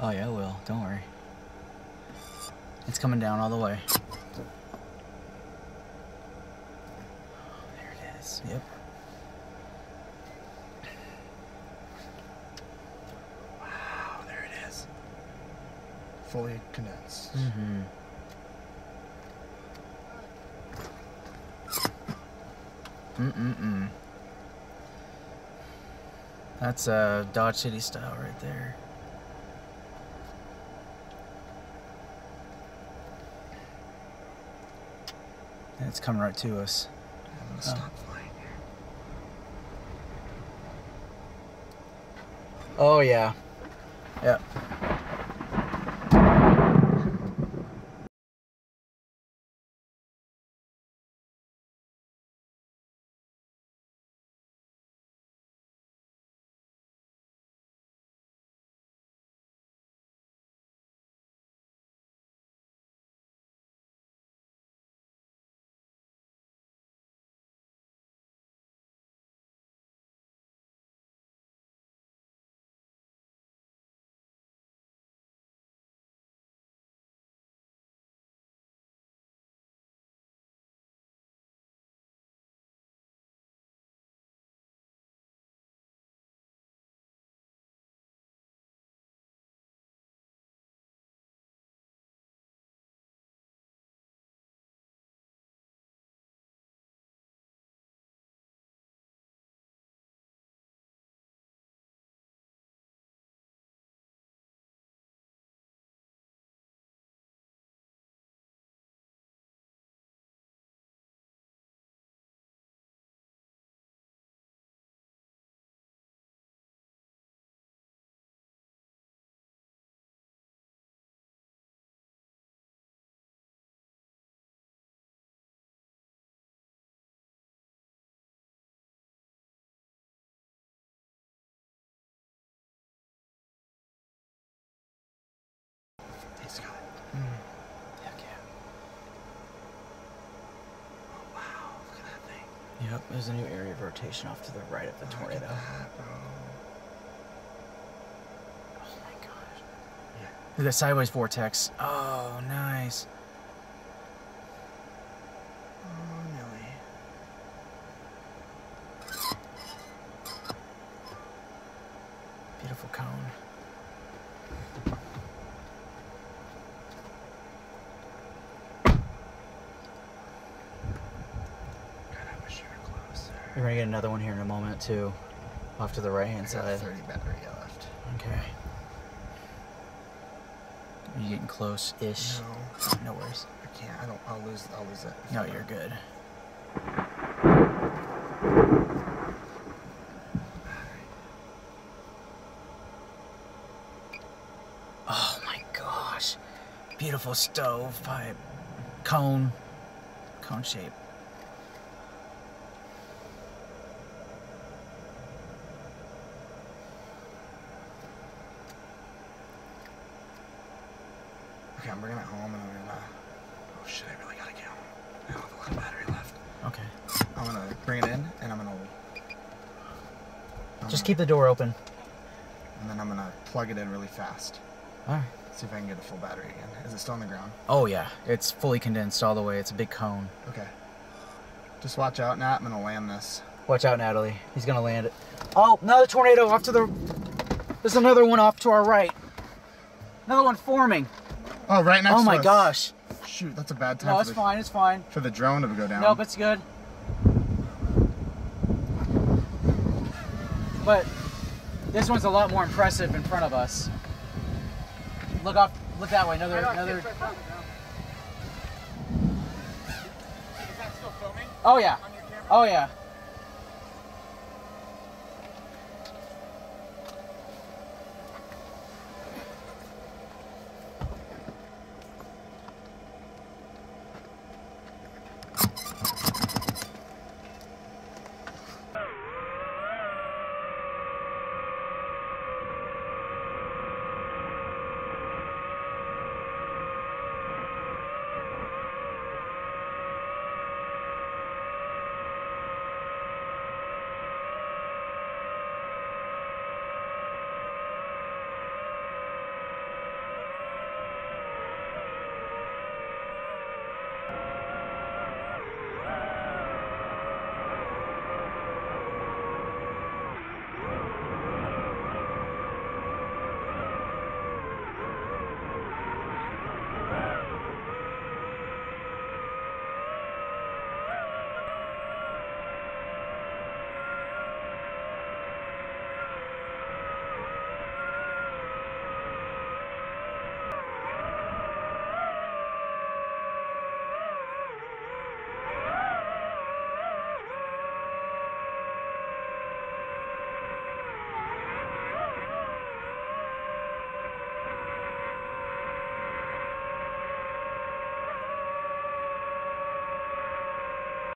Oh yeah, it will. Don't worry. It's coming down all the way. There it is. Yep. Wow, there it is. Fully condensed. Mm-hmm. Mm-mm-mm. That's a Dodge City style right there. And it's coming right to us. I'm gonna stop flying here. Oh yeah. Yep. Hey, Scott. Heck yeah. Oh, wow. Look at that thing. Yep, there's a new area of rotation off to the right of the tornado. Look at that, bro. Oh my gosh. Yeah. Look at that sideways vortex. Oh, nice. Oh, Nelly. Beautiful cone. God, I wish you were closer. You're gonna get another one here in a moment too, off to the right-hand I got side. 30 battery left. Okay. Are you getting close-ish? No. No worries. I can't. I'll lose it. No, you're good. Oh my gosh. Beautiful stovepipe. Cone shape. Okay, I'm bringing it home and I'm gonna... Oh shit, I really gotta get home. I don't have a lot of battery left. Okay. I'm gonna bring it in and I'm gonna Just keep the door open. And then I'm gonna plug it in really fast. Alright. See if I can get a full battery again. Is it still on the ground? Oh yeah, it's fully condensed all the way. It's a big cone. Okay. Just watch out, Nat. I'm gonna land this. Watch out, Natalie. He's gonna land it. Oh, another tornado off to the... There's another one off to our right. Another one forming. Oh, right next to us. Oh my gosh. Shoot, that's a bad time No, it's fine, it's fine. for the drone to go down. Nope, it's good. But this one's a lot more impressive in front of us. Look up, look that way. Another. Is that still filming? Oh yeah. On your camera? Oh yeah.